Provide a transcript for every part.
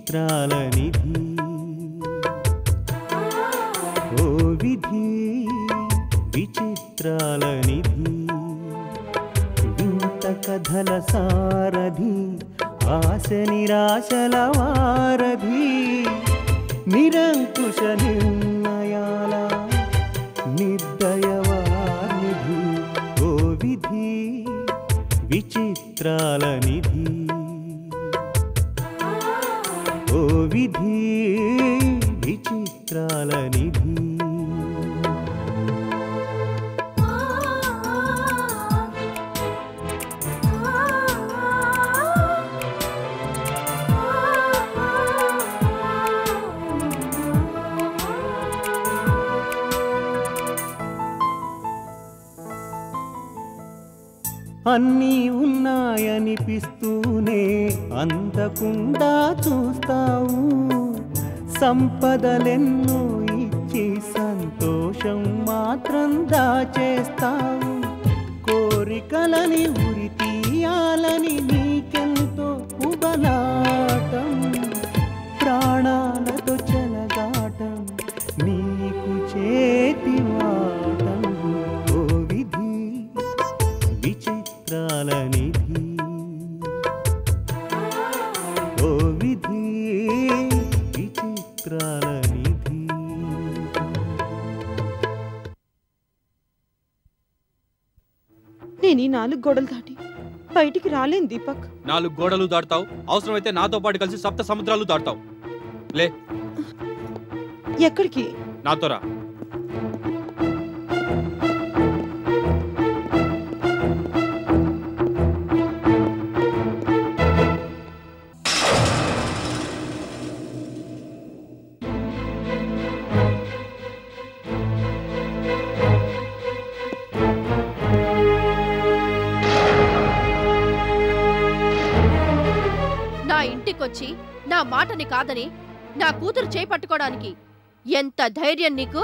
విచిత్రాల నిధి ఓ విధి విచిత్రాల నిధి వింత కథల సారథి ఆశ నిరాశల వారధి నిరంకుశ నిర్ణయాల నిర్దయవానిధి ఓ విధి విచిత్రాల నిధి ఓ విధి విచిత్రాల నిధి అన్నీ ఉన్నాయనిపిస్తూనే అందకుండా చూస్తావు సంపదలెన్నో ఇచ్చి సంతోషం మాత్రం దాచేస్తావు కోరికలని ఉరి తీయాలని నీకెంతో ఉబలాటం ప్రాణాలతో చెలగాటం నీకు చేతివాటం ఓ విధి విచిత్రాల నిధి ఓ విధి విచిత్రాల నిధి నేను ఈ 4 గోడలు దాటి బయటికి రాలేను దీపక్. 4 గోడలు దాటుతావు, అవసరమైతే నాతో పాటు కలిసి 7 సముద్రాలు దాటుతావు. లే. ఎక్కడికి? నాతో రా. ఇంటికొచ్చి నా మాటని కాదని నా కూతురు చేయి పట్టుకోవడానికి ఎంత ధైర్యం నీకు?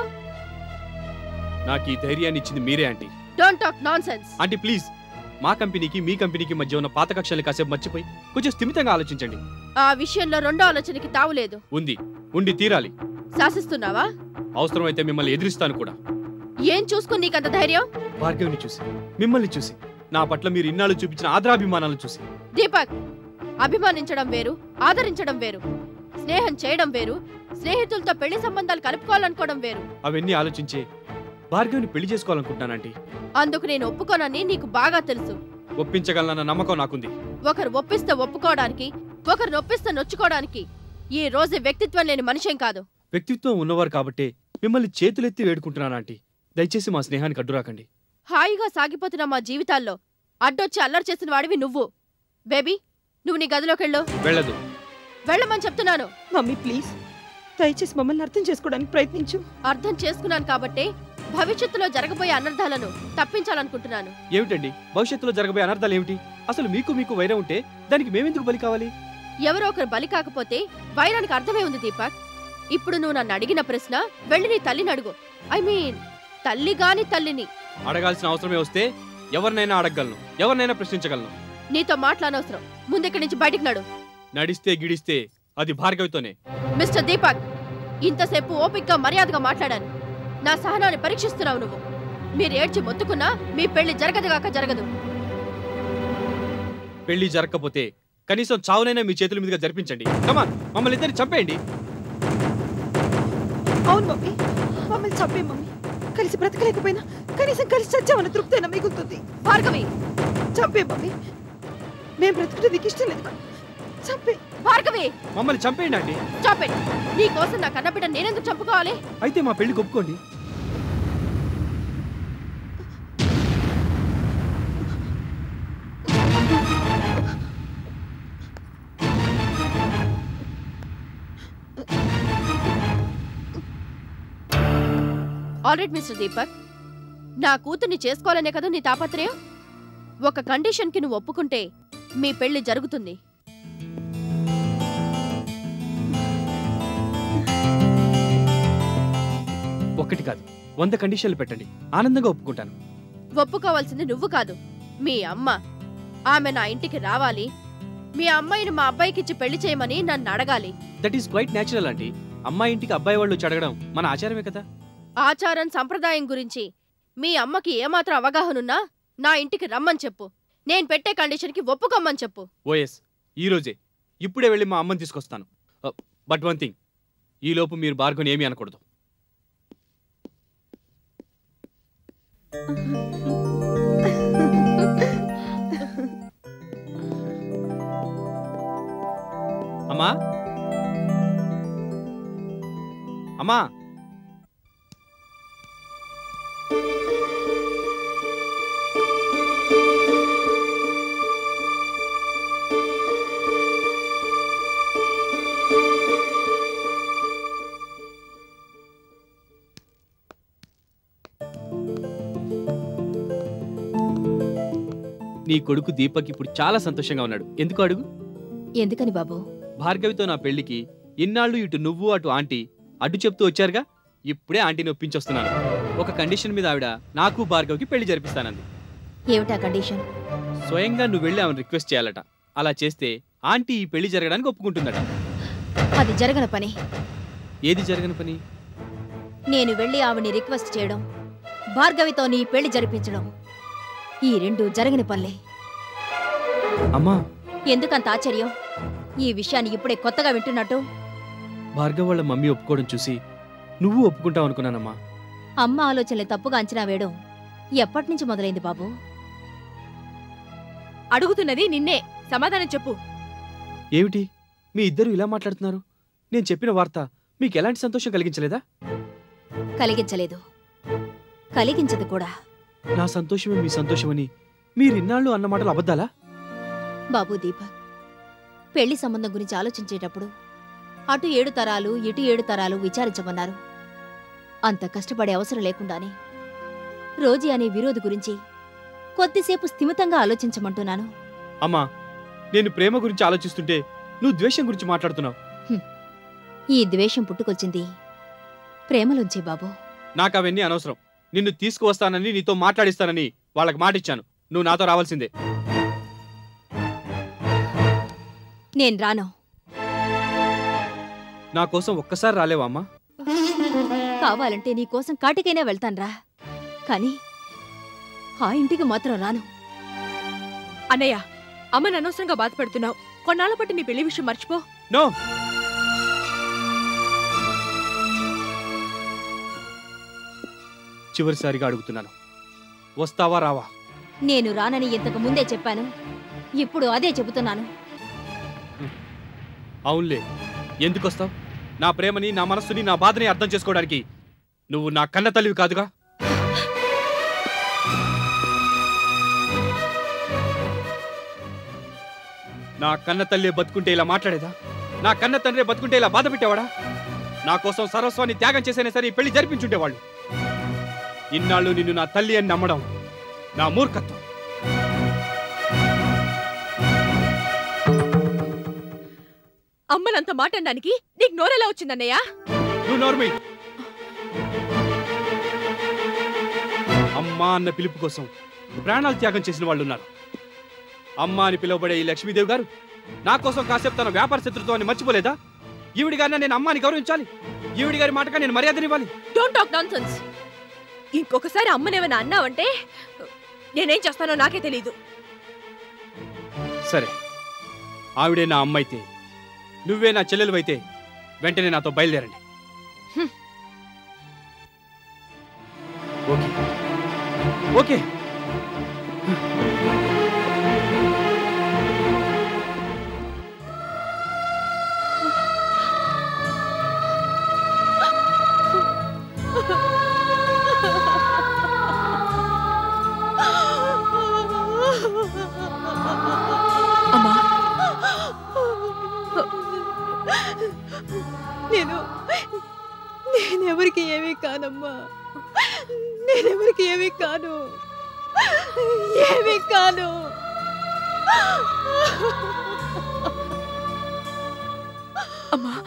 నాకు ఈ ధైర్యాన్ని ఇచ్చింది మీరే aunty. Don't talk nonsense. Aunty please, మా కంపెనీకి మీ కంపెనీకి మధ్య ఉన్న పాత కక్షలు కాసేపు మర్చిపోయి కొంచెం స్థిమితంగా ఆలోచించండి. ఆ విషయంలో రెండో ఆలోచనకి తావులేదు. ఉంది, ఉండి తీరాలి. శాసిస్తున్నావా? అవసరమైతే మిమ్మల్ని ఎదిరిస్తాను కూడా. ఏం చూసుకుని నీకంత ధైర్యం? భార్గవిని చూసి, మిమ్మల్ని చూసి, నా పట్ల మీరు ఇన్నాళ్ళు చూపించిన ఆదరాభిమానాలను చూసి. దీపక్, అభిమానించడం వేరు, ఆదరించడం వేరు. స్నేహం చేయడం వేరు, స్నేహితులతో పెళ్లి సంబంధాలు కలుపుకోవాలనుకోవడం వేరు. అవన్నీ ఆలోచించే భార్గవిని పెళ్లి చేసుకోవాలనుకుంటున్నానంటీ. అందుకు నేను ఒప్పుకోనని నీకు బాగా తెలుసు. ఒప్పించగలనన్న నమ్మకం నాకుంది. ఒకరు ఒప్పిస్తే ఒప్పుకోవడానికి, ఒకరు నొప్పిస్తే నొచ్చుకోవడానికి ఈ రోజు వ్యక్తిత్వం లేని మనిషేం కాదు. వ్యక్తిత్వం ఉన్నవారు కాబట్టే మిమ్మల్ని చేతులెత్తి వేడుకుంటున్నానంటీ. దయచేసి మా స్నేహానికి అడ్డురాకండి. హాయిగా సాగిపోతున్న మా జీవితాల్లో అడ్డొచ్చి అల్లరి చేసిన వాడివి నువ్వు. బేబీ, నువ్వు నీ గదిలోకెళ్ళు. వెళ్ళదు. వెళ్ళమని చెప్తున్నాను. మమ్మీ ప్లీజ్, దయచేసి మమ్మల్ని అర్థం చేసుకోవడానికి ప్రయత్నించు. అర్థం చేసుకున్నాను కాబట్టే భవిష్యత్తులో జరగబోయే అనర్థాలను తప్పించాలనుకుంటున్నాను. ఏమిటండి భవిష్యత్తులో జరగబోయే అనర్థాలు ఏమిటి? అసలు మీకు వైరం ఉంటే దానికి మేమెందుకు బలి కావాలి? ఎవరో ఒకరు బలి కాకపోతే వైరానికి అర్థమే ఉంది దీపక్. ఇప్పుడు నువ్వు నన్ను అడిగిన ప్రశ్న వెళ్ళి నీ తల్లిని అడుగు. ఐ మీన్ తల్లి గాని తల్లిని. అడగాల్సిన అవసరమే వస్తే ఎవరినైనా అడగగలను, ఎవరినైనా ప్రశ్నించగలను. నీతో మాట్లాడనవసరం. ముందెక్కడి నుంచి బయటికి నడు. నడిస్తే గిడిస్తే అది భార్గవితోనే. మిస్టర్ దీపక్, ఇంతసేపు ఓపిక్గా మర్యాదగా మాట్లాడాను. నా సహనాన్ని పరీక్షిస్తున్నావు నువ్వు. మీరు ఏడ్చి మొత్తుకున్నా మీ పెళ్లి జరగదుగాక జరగదు. పెళ్లి జరగకపోతే కనీసం చావునైనా మీ చేతుల మీదుగా జరిపించండి. కమాన్, మమ్మల్ని ఇద్దరిని చంపేయండి. అవును మమ్మీ, మమ్మల్ని చంపే మమ్మీ. కలిసి బ్రతకలేకపోయినా కనీసం కలిసి చచ్చామన్న తృప్తైనా మిగులుతుంది. భార్గవి, చంపే మమ్మీ. మేము బ్రతుకుంటే నీకు ఇష్టం లేదు. చంపే. భార్గవి, మమ్మల్ని చంపేయండి అండి. చంపేయండి. నీ కోసం నా కన్నబిడ్డ నేనెందుకు చంపుకోవాలి? అయితే మా పెళ్లి ఒప్పుకోండి. ఆల్రైట్ మిస్టర్ దీపక్, నా కూతుర్ని చేసుకోవాలనే కదా నీ తాపత్రయం. ఒక కండిషన్కి నువ్వు ఒప్పుకుంటే మీ పెళ్లి జరుగుతుంది. ఒకటి కాదు, 100 కండిషన్లు పెట్టండి, ఆనందంగా ఒప్పుకుంటాను. ఒప్పుకోవాల్సింది నువ్వు కాదు, మీ అమ్మ. ఆమె నా ఇంటికి రావాలి, మీ అమ్మాయిని మా అబ్బాయికిచ్చి పెళ్లి చేయమని నన్ను అడగాలి. That is quite natural aunty. అమ్మాయి ఇంటికి అబ్బాయి వాళ్ళు వచ్చి అడగడం మన ఆచారమే కదా. ఆచారం సంప్రదాయం గురించి మీ అమ్మకి ఏమాత్రం అవగాహనున్నా నా ఇంటికి రమ్మని చెప్పు. నేను పెట్టే కండిషన్కి ఒప్పుకోమని చెప్పు. ఓఎస్, ఈ రోజే ఇప్పుడే వెళ్ళి మా అమ్మని తీసుకొస్తాను. బట్ వన్ థింగ్, ఈలోపు మీరు భార్గవని ఏమీ అనకూడదు. అమ్మా, అమ్మా, నీ కొడుకు దీపక్ ఇప్పుడు చాలా సంతోషంగా ఉన్నాడు. ఎందుకు అడుగు? ఎందుకని బాబు? భార్గవితో నా పెళ్లికి ఇన్నాళ్ళు ఇటు నువ్వు అటు ఆంటీ అడ్డు చెప్తూ వచ్చారుగా. ఇప్పుడే ఆంటీని ఒప్పించొస్తున్నాను. ఒక కండిషన్ మీద ఆవిడ నాకు భార్గవికి పెళ్లి జరిపిస్తానంది. ఏమిటా కండిషన్? స్వయంగా నువ్వు వెళ్ళి ఆమెను రిక్వెస్ట్ చేయాలట. అలా చేస్తే ఆంటీ ఈ పెళ్లి జరగడానికి ఒప్పుకుంటుందట. అది జరగని పని. ఏది జరగని పని? నేను వెళ్ళి ఆవిని రిక్వెస్ట్ చేయడం, భార్గవితో నీ పెళ్లి జరిపించడం, ఈ రెండు జరగని పనులే. అమ్మా, ఎందుకంత ఆశ్చర్యం? ఈ విషయాన్ని ఇప్పుడే కొత్తగా వింటున్నట్టు? భార్గవ్ వాళ్ళ మమ్మీ ఒప్పుకోవడం చూసి నువ్వు ఒప్పుకుంటావు అనుకున్నానమ్మా. అమ్మ ఆలోచనలు తప్పుగా అంచనా వేయడం ఎప్పటినుంచి మొదలైంది బాబు? అడుగుతున్నది నిన్నే, సమాధానం చెప్పు. ఏమిటి మీ ఇద్దరు ఇలా మాట్లాడుతున్నారు? నేను చెప్పిన వార్త మీకు ఎలాంటి సంతోషం కలిగించలేదా? కలిగించలేదు, కలిగించదు కూడా. నా సంతోషమే మీ సంతోషమని మీరిన్నాళ్ళు అన్న మాటలు అబద్ధాలా? బాబు దీపక్, పెళ్లి సంబంధం గురించి ఆలోచించేటప్పుడు అటు 7 తరాలు ఇటు 7 తరాలు విచారించమన్నారు. అంత కష్టపడే అవసరం లేకుండానే రోజీ అనే విరోధి గురించి కొద్దిసేపు స్థిమితంగా ఆలోచించమంటున్నాను. అమ్మా, నేను ప్రేమ గురించి ఆలోచిస్తుంటే నువ్వు ద్వేషం గురించి మాట్లాడుతున్నావు. ఈ ద్వేషం పుట్టుకొచ్చింది ప్రేమలోంచే బాబు. నాకు అవన్నీ అనవసరం. నిన్ను తీసుకువస్తానని, నీతో మాట్లాడిస్తానని వాళ్ళకి మాటిచ్చాను. నువ్వు నాతో రావాల్సిందే. నేను రాను. నా కోసం ఒక్కసారి రాలేవా అమ్మా? కావాలంటే నీకోసం కాటికైనా వెళ్తాన్రా, కానీ ఆ ఇంటికి మాత్రం రాను. అన్నయ్య, అమ్మని అనవసరంగా బాధపడుతున్నావు. కొన్నాళ్ళ పాటు నీ పెళ్లి విషయం మర్చిపో. నో, చివరిసారిగా అడుగుతున్నాను, వస్తావా రావా? నేను రానని ఇంతకు ముందే చెప్పాను, ఇప్పుడు అదే చెబుతున్నాను. అవునులే, ఎందుకొస్తావు? నా ప్రేమని, నా మనస్సుని, నా బాధని అర్థం చేసుకోవడానికి నువ్వు నా కన్న తల్లివి కాదుగా. నా కన్న తల్లి బతుకుంటే ఇలా మాట్లాడేదా? నా కన్న తండ్రి బతుకుంటే ఇలా బాధ పెట్టేవాడా? నా కోసం సర్వస్వాన్ని త్యాగం చేసైనా సరే ఈ పెళ్లి జరిపించుంటేవాళ్ళు. ఇన్నాళ్ళు నిన్ను నా తల్లి అని నమ్మడం నా మూర్ఖత్వం. అమ్మనంత మాట అనడానికి నీకు నోరెలా వచ్చిందన్నయ్య? నువ్వు నోర్మి. అమ్మా అన్న పిలుపు కోసం ప్రాణాలు త్యాగం చేసిన వాళ్ళు ఉన్నారు. అమ్మ అని పిలువబడే ఈ లక్ష్మీదేవి గారు నా కోసం కాసేపు తన వ్యాపార శత్రుత్వాన్ని మర్చిపోలేదా? ఈవిడి గారిని నేను అమ్మాని గౌరవించాలి. ఈవిడి గారి మాటగా నేను మర్యాదనివ్వాలి. Don't talk nonsense. ఇంకొకసారి అమ్మనేమైనా అన్నావంటే నేనేం చేస్తానో నాకే తెలీదు. సరే, ఆవిడే నా అమ్మ అయితే, నువ్వే నా చెల్లెలు అయితే వెంటనే నాతో బయలుదేరండి. Okay okay. అమ్మా, నేనెవరికి ఏమీ కానమ్మా. నేనెవరికి ఏమీ కాను, ఏమీ కాను. అమ్మా,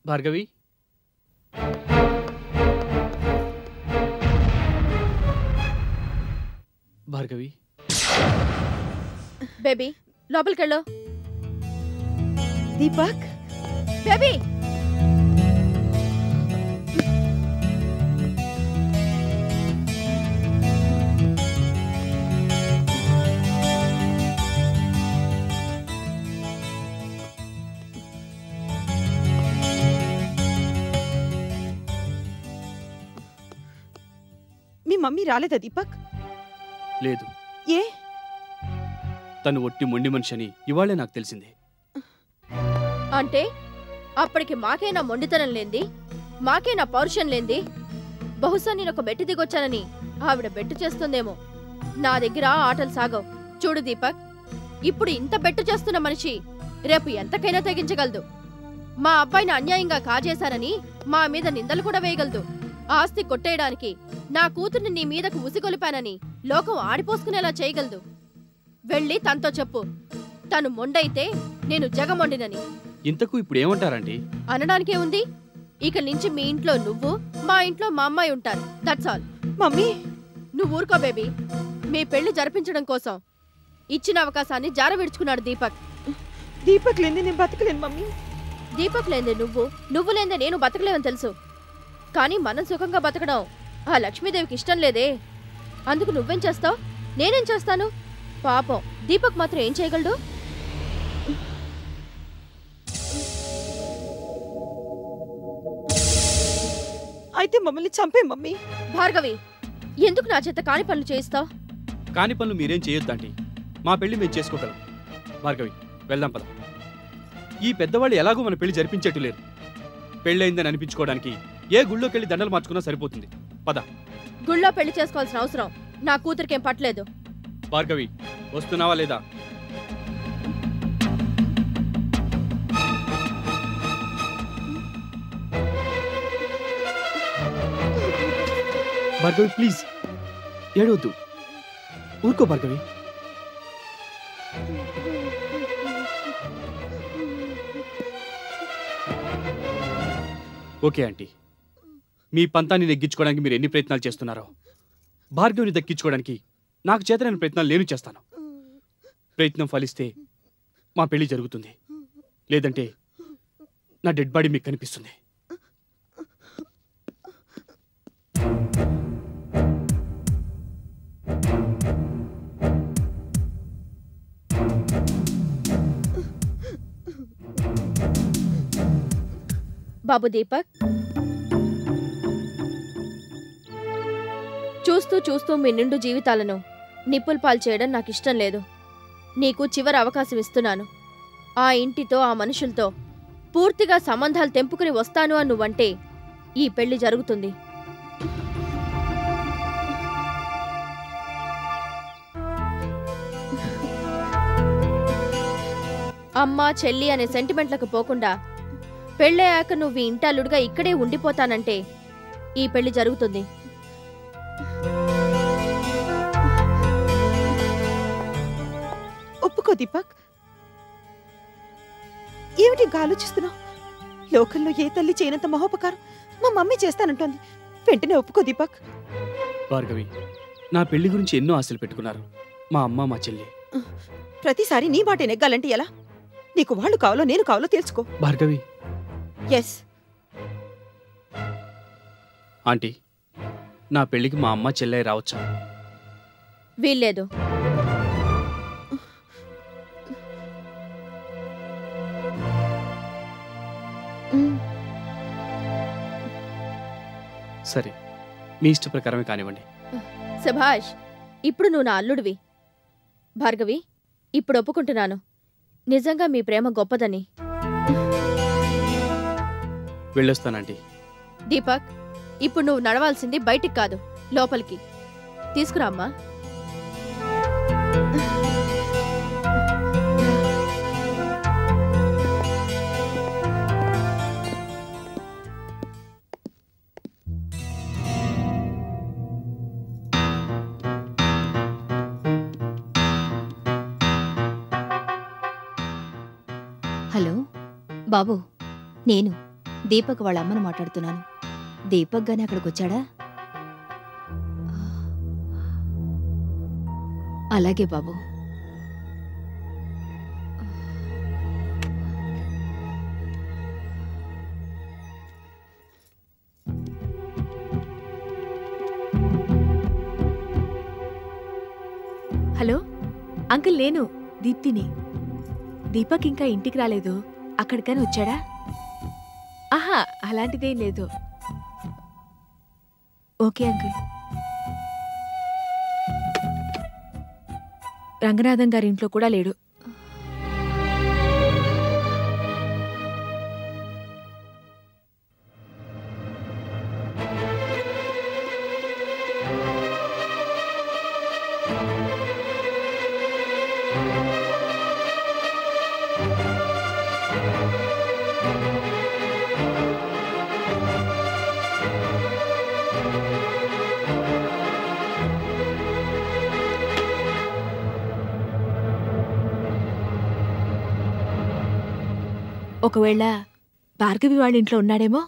భార్గవి భార్గవి బేబీ లోపలికెళ్ళు. దీపక్ బేబీ మీ మమ్మీ రాలేదా దీపక్? లేదు, ఏ? తను ఒట్టి మొండి మనిషి అని ఇవాళే నాకు తెలిసింది. అంటే అప్పటికి మాకేనా మొండితనం లేంది, మాకేనా పౌరుషం లేంది? బహుశా నేను ఒక బెట్టు దిగొచ్చానని ఆవిడ బెట్టు చేస్తుందేమో. నా దగ్గర ఆటలు సాగవు. చూడు దీపక్, ఇప్పుడు ఇంత బెట్టు చేస్తున్న మనిషి రేపు ఎంతకైనా తెగించగలదు. మా అబ్బాయిని అన్యాయంగా కాజేశారని మా మీద నిందలు కూడా వేయగలదు. ఆస్తి కొట్టేయడానికి నా కూతుర్ని నీ మీదకు ఉసిగొలిపానని లోకం ఆడిపోసుకునేలా చేయగలదు. వెళ్ళి తనతో చెప్పు, తను మొండైతే నేను జగమొండినని. ఇంతకు ఇప్పుడు ఏమంటారండి? అనడానికే ఉంది. ఇక నుంచి మీ ఇంట్లో నువ్వు, మా ఇంట్లో మా అమ్మాయి ఉంటారు. That's all. మమ్మీ నువ్వు ఊరుకో బేబీ. మీ పెళ్లి జరిపించడం కోసం ఇచ్చిన అవకాశాన్ని జార విడుచుకున్నాడు దీపక్. దీపక్ లేని నేను బతకలేను మమ్మీ. దీపక్ లేందే నువ్వు లేందే నేను బతకలేవని తెలుసు. కానీ మనం సుఖంగా బతకడం ఆ లక్ష్మీదేవికి ఇష్టం లేదే. అందుకు నువ్వేం చేస్తావు, నేనేం చేస్తాను? పాపం దీపక్ మాత్రం ఏం చేయగలడు? అయితే మమ్మల్ని చంపే మమ్మీ. భార్గవి, ఎందుకు నా చేత కాని పనులు చేయిస్తావు? కాని పనులు మీరేం చేయొద్దండి. మా పెళ్లి మేము చేసుకోగలం. భార్గవి, వెళ్దాం పద. ఈ పెద్దవాళ్ళు ఎలాగో మన పెళ్లి జరిపించేట్టు లేరు. పెళ్ళయిందని అనిపించుకోవడానికి ఏ గుళ్ళోకెళ్ళి దండలు మార్చుకున్నా సరిపోతుంది. పద. గుళ్ళో పెళ్లి చేసుకోవాల్సిన అవసరం నా కూతురికేం పట్టలేదు. భార్గవి, వస్తున్నావా లేదా? భార్గవి ప్లీజ్, ఏడవద్దు. ఊరుకో భార్గవి. ఓకే ఆంటీ, మీ పంతాన్ని నెగ్గించుకోవడానికి మీరు ఎన్ని ప్రయత్నాలు చేస్తున్నారో భార్గవిని దక్కించుకోవడానికి నాకు చేతనైన ప్రయత్నాలు నేను చేస్తాను. ప్రయత్నం ఫలిస్తే మా పెళ్లి జరుగుతుంది, లేదంటే నా డెడ్ బాడీ మీకు కనిపిస్తుంది. బాబు దీపక్, చూస్తూ చూస్తూ మీ నిండు జీవితాలను నిప్పులు పాలు చేయడం నాకు ఇష్టం లేదు. నీకు చివరి అవకాశం ఇస్తున్నాను. ఆ ఇంటితో ఆ మనుషులతో పూర్తిగా సంబంధాలు తెంపుకుని వస్తాను అని నువ్వంటే ఈ పెళ్లి జరుగుతుంది. అమ్మ చెల్లి అనే సెంటిమెంట్లకు పోకుండా పెళ్ళయ్యాక నువ్వు ఈ ఇంటల్లుడుగా ఇక్కడే ఉండిపోతానంటే ఈ పెళ్లి జరుగుతుంది. ఒప్పుకో దీపక్. ఏమిటి ఇంకా ఆలోచిస్తున్నావు? లోకంలో ఏ తల్లి చేయనంత మహోపకారం మా మమ్మీ చేస్తానంటోంది. వెంటనే ఒప్పుకో దీపక్. భార్గవి, నా పెళ్లి గురించి ఎన్నో ఆశలు పెట్టుకున్నారు మా అమ్మ మా చెల్లి. ప్రతిసారి నీ మాట నెగ్గాలంటే ఎలా? నీకు వాళ్ళు కావాలో నేను కావాలో తెలుసుకో. భార్గవి. ఎస్. ఆంటీ, నా పెళ్లికి మా అమ్మ చెల్లె రావచ్చా? వీల్లేదు. సరే, మీ ఇష్ట ప్రకారమే కానివ్వండి. శభాష్, ఇప్పుడు నువ్వు నా అల్లుడివి. భార్గవి, ఇప్పుడు ఒప్పుకుంటున్నాను. నిజంగా మీ ప్రేమ గొప్పదని. వెళ్ళొస్తానంటీ. దీపక్, ఇప్పుడు నువ్వు నడవాల్సింది బయటికి కాదు, లోపలికి. తీసుకురా అమ్మా. హలో బాబు, నేను దీపక్ వాళ్ళ అమ్మను మాట్లాడుతున్నాను. దీపక్ గాని అక్కడికి వచ్చాడా? అలాగే బాబు. హలో అంకుల్, నేను దీప్తిని. దీపక్ ఇంకా ఇంటికి రాలేదు. అక్కడికని వచ్చాడా? ఆహా, అలాంటిదేం లేదు. Okay uncle. రంగనాథం గారి ఇంట్లో కూడా లేడు. ఒకవేళ భార్గవి వాళ్ళ ఇంట్లో ఉన్నాడేమో.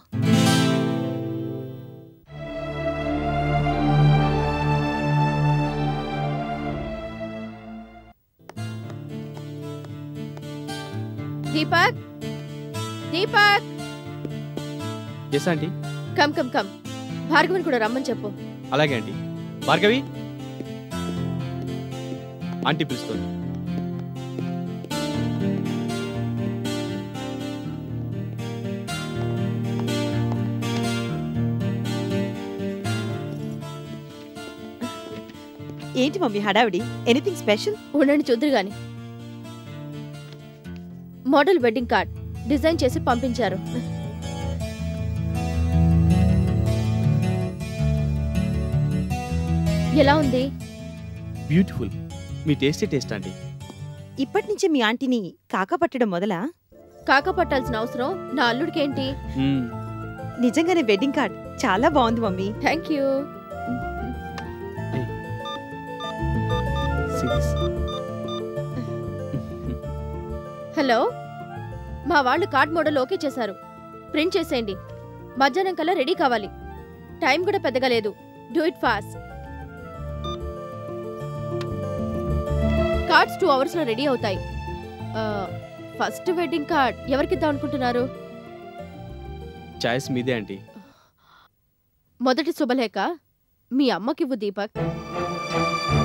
Deepak, Deepak, yes aunty. Come come come. భార్గవిని కూడా రమ్మని చెప్పు. అలాగే ఆంటీ. భార్గవి, ఆంటీ పిలుస్తుంది. ఏంటి మమ్మీ హడావిడి? Anything special? ఉండండి చూద్దరు గాని. మోడల్ వెడ్డింగ్ కార్డ్ డిజైన్ చేసి పంపించారు. ఎలా ఉంది? బ్యూటిఫుల్. మీ టేస్ట్ ఆంటీ. ఇప్పటి నుంచి మీ ఆంటీని కాకా పట్టడం మొదలా? కాక పట్టాల్సిన అవసరం నా అల్లుడికేంటి? నిజంగానే వెడ్డింగ్ కార్డ్ చాలా బాగుంది మమ్మీ. Thank you. హలో, మా వాళ్ళు కార్డ్ మోడల్ ఓకే చేశారు. ప్రింట్ చేసేయండి. మధ్యాహ్నం కల్లా రెడీ కావాలి. టైం కూడా పెద్దగా లేదు. Do it fast. Cards 2 hours లో రెడీ అవుతాయి. ఫస్ట్ వెడ్డింగ్ కార్డ్ ఎవరికిద్దాం అనుకుంటున్నారు? చాయిస్ మీదే ఆంటీ. మొదటి శుభలేఖ మీ అమ్మకివ్వు దీపక్.